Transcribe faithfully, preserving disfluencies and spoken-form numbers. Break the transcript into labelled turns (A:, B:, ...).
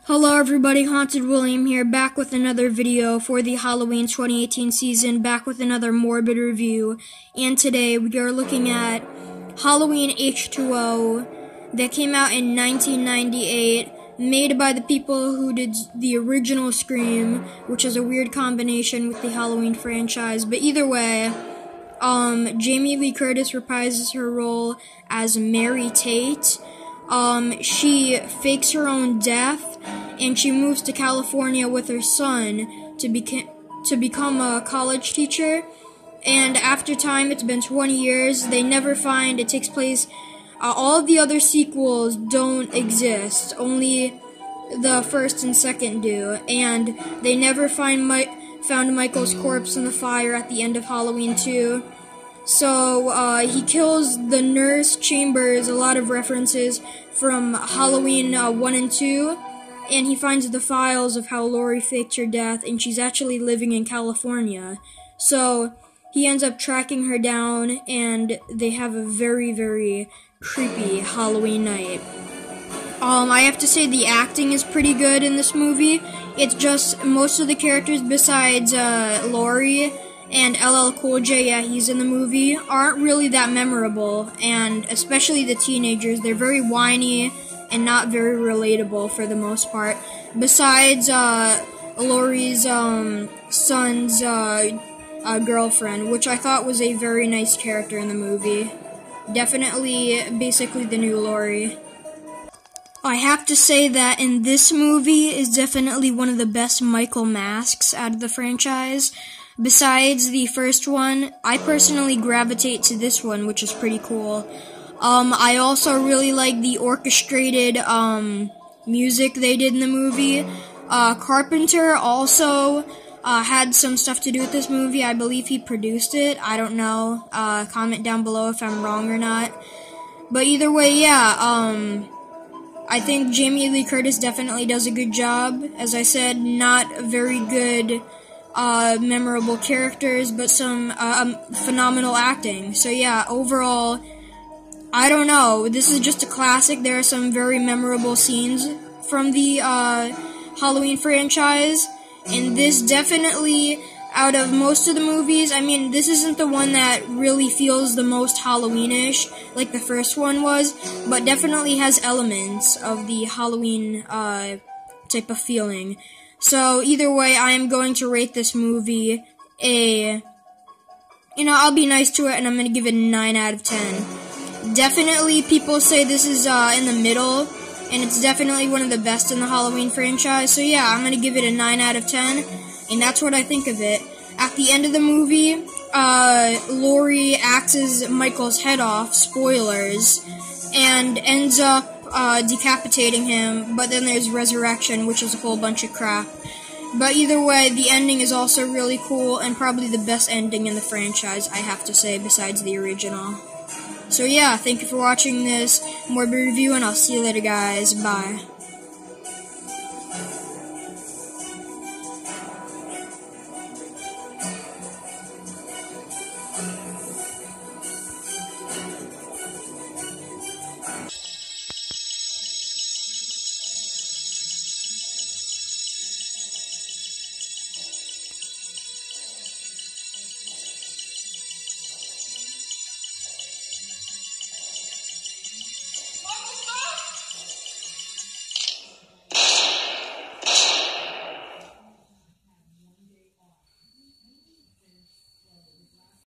A: Hello everybody, Haunted William here, back with another video for the Halloween twenty eighteen season, back with another morbid review, and today we are looking at Halloween H two O that came out in nineteen ninety-eight, made by the people who did the original Scream, which is a weird combination with the Halloween franchise, but either way, um, Jamie Lee Curtis reprises her role as Mary Tate. Um, she fakes her own death, and she moves to California with her son to, beca- to become a college teacher. And after time, it's been twenty years, they never find, it takes place, uh, all of the other sequels don't exist, only the first and second do, and they never find Mi- found Michael's corpse in the fire at the end of Halloween two. So, uh, he kills the nurse Chambers, a lot of references from Halloween uh, one and two, and he finds the files of how Laurie faked her death, and she's actually living in California. So, he ends up tracking her down, and they have a very, very creepy Halloween night. Um, I have to say the acting is pretty good in this movie. It's just most of the characters besides uh, Laurie and L L Cool J, yeah, he's in the movie, aren't really that memorable, and especially the teenagers, they're very whiny and not very relatable for the most part. Besides, uh, Laurie's, um, son's, uh, uh, girlfriend, which I thought was a very nice character in the movie. Definitely, basically the new Laurie. I have to say that in this movie is definitely one of the best Michael masks out of the franchise. Besides the first one, I personally gravitate to this one, which is pretty cool. Um, I also really like the orchestrated, um, music they did in the movie. Uh, Carpenter also, uh, had some stuff to do with this movie. I believe he produced it. I don't know. Uh, comment down below if I'm wrong or not. But either way, yeah, um, I think Jamie Lee Curtis definitely does a good job. As I said, not very good Uh, memorable characters, but some uh, um, phenomenal acting. So yeah, overall, I don't know. This is just a classic. There are some very memorable scenes from the uh, Halloween franchise, and this definitely, out of most of the movies, I mean, this isn't the one that really feels the most Halloweenish, like the first one was, but definitely has elements of the Halloween uh, type of feeling. So, either way, I am going to rate this movie a, you know, I'll be nice to it, and I'm going to give it a nine out of ten. Definitely, people say this is uh, in the middle, and it's definitely one of the best in the Halloween franchise. So, yeah, I'm going to give it a nine out of ten, and that's what I think of it. At the end of the movie, uh, Laurie axes Michael's head off, spoilers, and ends up Uh, decapitating him, but then there's resurrection, which is a whole bunch of crap. But either way, the ending is also really cool, and probably the best ending in the franchise, I have to say, besides the original. So yeah, thank you for watching this morbid review, and I'll see you later, guys. Bye.